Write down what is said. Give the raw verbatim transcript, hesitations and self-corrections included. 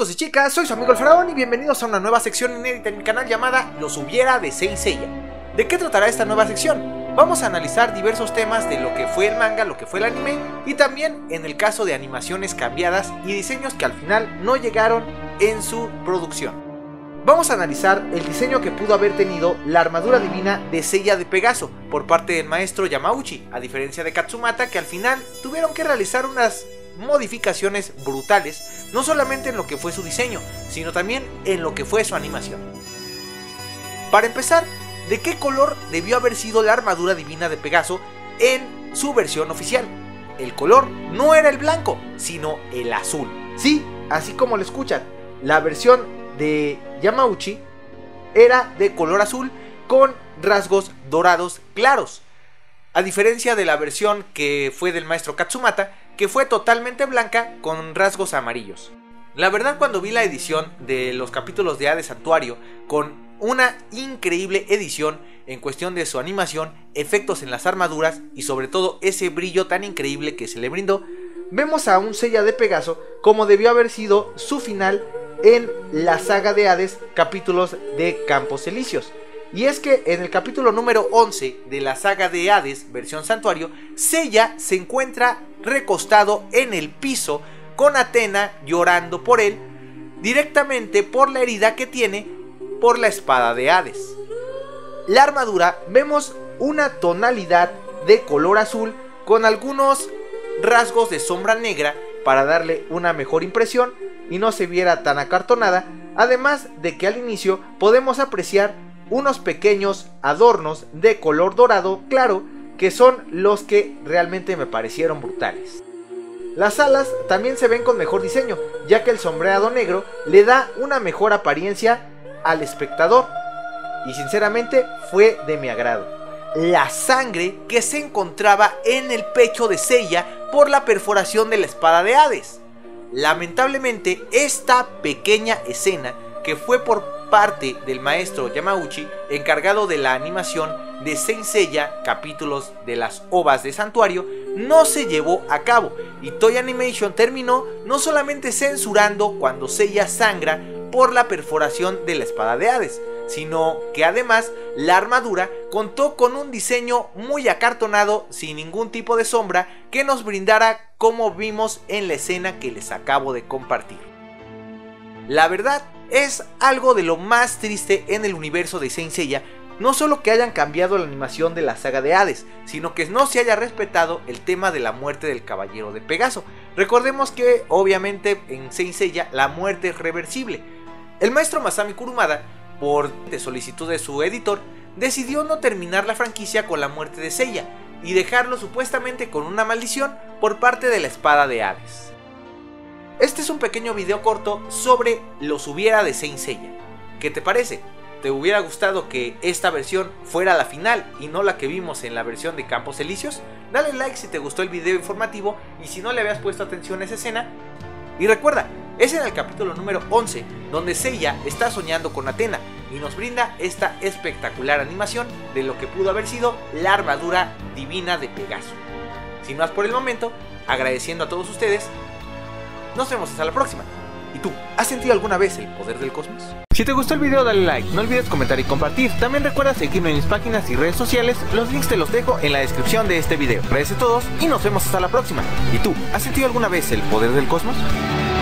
chicos y chicas, soy su amigo el Faraón y bienvenidos a una nueva sección inédita en mi canal llamada Los hubiera de Saint Seiya. ¿De qué tratará esta nueva sección? Vamos a analizar diversos temas de lo que fue el manga, lo que fue el anime y también en el caso de animaciones cambiadas y diseños que al final no llegaron en su producción. Vamos a analizar el diseño que pudo haber tenido la armadura divina de Seiya de Pegaso por parte del maestro Yamauchi, a diferencia de Katsumata, que al final tuvieron que realizar unas modificaciones brutales, no solamente en lo que fue su diseño, sino también en lo que fue su animación. Para empezar, ¿de qué color debió haber sido la armadura divina de Pegaso en su versión oficial? El color no era el blanco, sino el azul. Sí, así como lo escuchan, la versión de Yamauchi era de color azul con rasgos dorados claros, a diferencia de la versión que fue del maestro Katsumata, que fue totalmente blanca con rasgos amarillos. La verdad, cuando vi la edición de los capítulos de Hades Santuario, con una increíble edición en cuestión de su animación, efectos en las armaduras y sobre todo ese brillo tan increíble que se le brindó, vemos a un Seiya de Pegaso como debió haber sido su final en la saga de Hades, capítulos de Campos Elíseos. Y es que en el capítulo número once de la saga de Hades, versión Santuario, Seiya se encuentra recostado en el piso con Athena llorando por él, directamente por la herida que tiene por la espada de Hades. La armadura vemos una tonalidad de color azul con algunos rasgos de sombra negra para darle una mejor impresión y no se viera tan acartonada, además de que al inicio podemos apreciar unos pequeños adornos de color dorado claro que son los que realmente me parecieron brutales. Las alas también se ven con mejor diseño, ya que el sombreado negro le da una mejor apariencia al espectador y sinceramente fue de mi agrado. La sangre que se encontraba en el pecho de Seiya por la perforación de la espada de Hades. Lamentablemente, esta pequeña escena, que fue por parte del maestro Yamauchi, encargado de la animación de Saint Seiya, capítulos de las ovas de Santuario, no se llevó a cabo, y Toei Animation terminó no solamente censurando cuando Seiya sangra por la perforación de la espada de Hades, sino que además la armadura contó con un diseño muy acartonado, sin ningún tipo de sombra, que nos brindara como vimos en la escena que les acabo de compartir. La verdad, es algo de lo más triste en el universo de Saint Seiya, no solo que hayan cambiado la animación de la saga de Hades, sino que no se haya respetado el tema de la muerte del caballero de Pegaso. Recordemos que obviamente en Saint Seiya la muerte es reversible. El maestro Masami Kurumada, por solicitud de su editor, decidió no terminar la franquicia con la muerte de Seiya y dejarlo supuestamente con una maldición por parte de la espada de Hades. Este es un pequeño video corto sobre los hubiera de Saint Seiya. ¿Qué te parece? ¿Te hubiera gustado que esta versión fuera la final y no la que vimos en la versión de Campos Elíseos? Dale like si te gustó el video informativo y si no le habías puesto atención a esa escena. Y recuerda, es en el capítulo número once donde Seiya está soñando con Athena y nos brinda esta espectacular animación de lo que pudo haber sido la armadura divina de Pegaso. Sin más por el momento, agradeciendo a todos ustedes, nos vemos hasta la próxima. ¿Y tú, has sentido alguna vez el poder del cosmos? Si te gustó el video, dale like, no olvides comentar y compartir. También recuerda seguirme en mis páginas y redes sociales, los links te los dejo en la descripción de este video. Gracias a todos y nos vemos hasta la próxima. ¿Y tú, has sentido alguna vez el poder del cosmos?